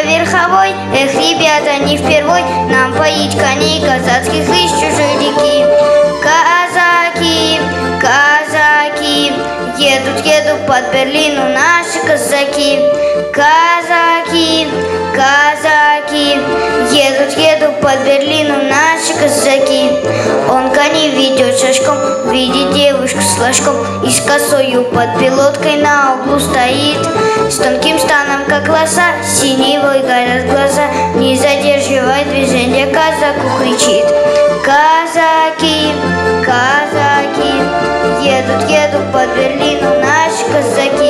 верховой. Эх, ребята, не впервой нам поить коней казацких из чужой реки. Казаки, казаки, едут под Берлину наши казаки. Казаки, казаки, едут под Берлину наши казаки. Он коней ведет шашком, видит девушку с флажком и с косою под пилоткой на углу стоит. С тонким станом, как лоса, синевой горят глаза, не задерживая движения, казаку кричит. Казаки, казаки, едут под Берлину наши казаки.